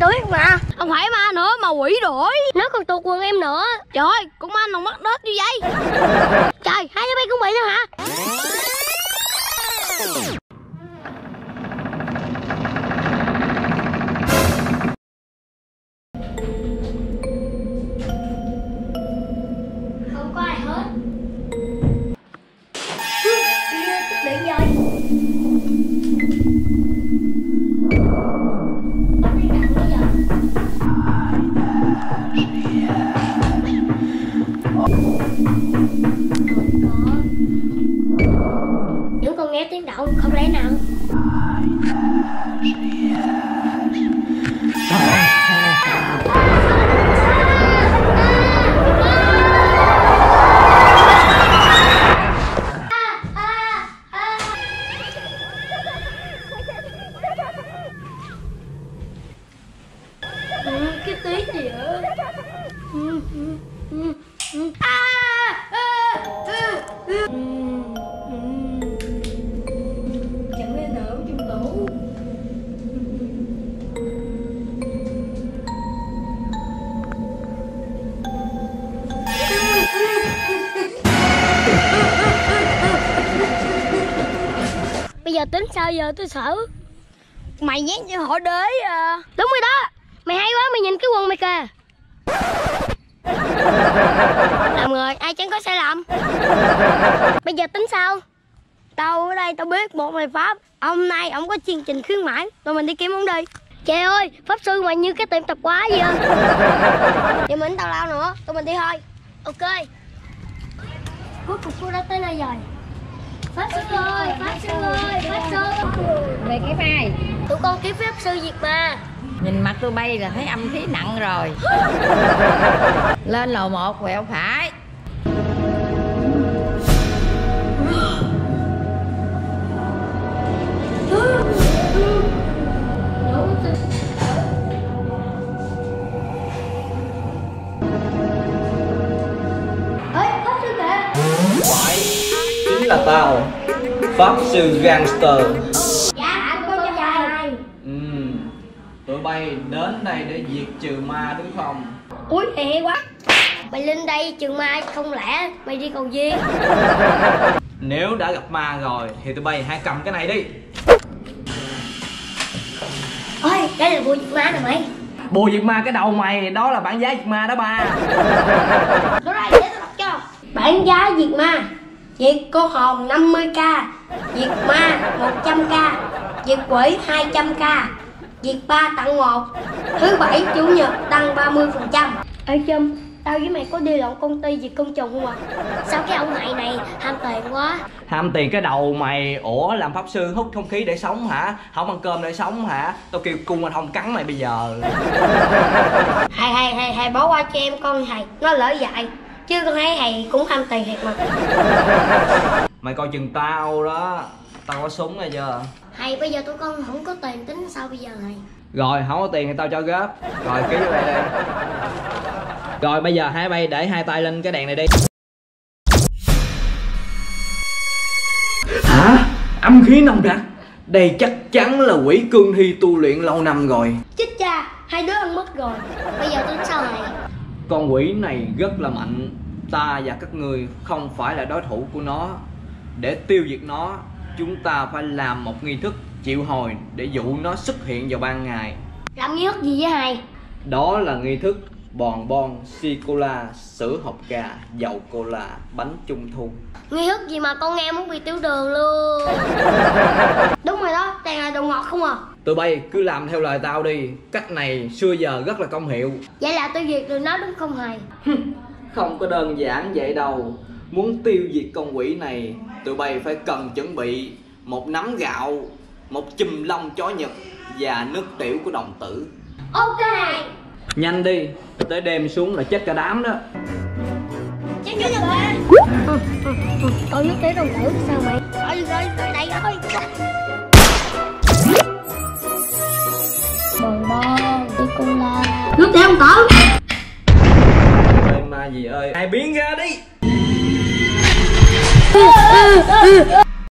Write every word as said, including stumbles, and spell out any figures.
biết mà. Không phải ma nữa mà quỷ đuổi. Nó còn tuột quần em nữa. Trời ơi, con ma nào mất đớt như vậy? Trời, hai đứa bay cũng bị nữa hả? Không có ai hết. Tiếp điện rồi. Những con nghe tiếng động không lẽ nào. Ừ, cái tiếng gì vậy? Ừ, ừ, ừ, ừ. À, à, à, à. Ừ, ừ. Chẳng lẽ nào trong tủ? Bây giờ tính sao giờ tôi sợ. Mày nhét như hỏi đế à. Đúng rồi đó. Mày hay quá, mày nhìn cái quần mày kìa. Làm người ai chẳng có sai lầm. Bây giờ tính sao? Tao ở đây tao biết một bài pháp. Hôm nay ổng có chương trình khuyến mãi, tụi mình đi kiếm ổng đi. Trời ơi, pháp sư mà như cái tiệm tạp hóa vậy. Vậy mình tao lao nữa, tụi mình đi thôi. Ok. Cuối cùng cô đã tới nơi rồi. Pháp sư ơi, pháp sư ơi, pháp sư. Về cái vai. Tụi con kiếm pháp sư Diệt Ma. Nhìn mặt tôi bay là thấy âm khí nặng rồi. Lên lầu một quẹo phải. Ê, pháp sư kìa. Phải, chính là tao, pháp sư gangster. Dạ, cô cho dài. Ừm, tụi bay đến đây để diệt trừ ma đúng không? Ui, hề quá. Mày lên đây trừ ma không lẽ mày đi cầu duyên. Nếu đã gặp ma rồi thì tụi bay hãy cầm cái này đi. Ôi, đây là bùa diệt ma nè mày. Bùa diệt ma cái đầu mày, đó là bản giá diệt ma đó ba. Đó đây, để tao đọc cho. Bản giá diệt ma. Diệt cô hồn năm mươi k, diệt ma một trăm k, diệt quỷ hai trăm k, diệt ba tặng một. Thứ bảy chủ nhật tăng ba mươi phần trăm. Ê Trâm, tao với mày có đi lộn công ty diệt côn trùng không à? Sao cái ông mày này ham tiền quá? Ham tiền cái đầu mày. Ủa làm pháp sư hút không khí để sống hả? Không ăn cơm để sống hả? Tao kêu cung anh không cắn mày bây giờ. Hay hay hay hay bỏ qua cho em con thầy, nó lỡ dại. Chứ con thấy thầy cũng ham tiền thiệt mà. Mày coi chừng tao đó. Tao có súng rồi chưa? Hay bây giờ tụi con không có tiền tính sao bây giờ này? Rồi không có tiền thì tao cho góp. Rồi ký vô đây đi. Rồi bây giờ hai bay để hai tay lên cái đèn này đi. Hả? Âm khí nồng đặc. Đây chắc chắn là quỷ cương thi tu luyện lâu năm rồi. Chết cha, hai đứa ăn mất rồi. Bây giờ tính sao này? Con quỷ này rất là mạnh. Ta và các người không phải là đối thủ của nó. Để tiêu diệt nó, chúng ta phải làm một nghi thức triệu hồi để dụ nó xuất hiện vào ban ngày. Làm nghi thức gì với hai? Đó là nghi thức bòn bon, si-cola, sữa hộp gà, dầu cola, bánh trung thu. Nghi thức gì mà con nghe muốn bị tiểu đường luôn. Đúng rồi đó, toàn là đồ ngọt không à. Tụi bay cứ làm theo lời tao đi. Cách này xưa giờ rất là công hiệu. Vậy là tiêu diệt được nó đúng không hài? Không có đơn giản vậy đâu. Muốn tiêu diệt con quỷ này, tụi bay phải cần chuẩn bị một nắm gạo, một chùm lông chó Nhật và nước tiểu của đồng tử. Ok. Nhanh đi, tới đêm xuống là chết cả đám đó. Chết chết rồi ba. Còn nước tiểu đồng tử sao mày? Rồi rồi rồi đây thôi. Bòn bon, đi con la. Nước tiểu đồng tử. Ê ma gì ơi, ai biến ra đi.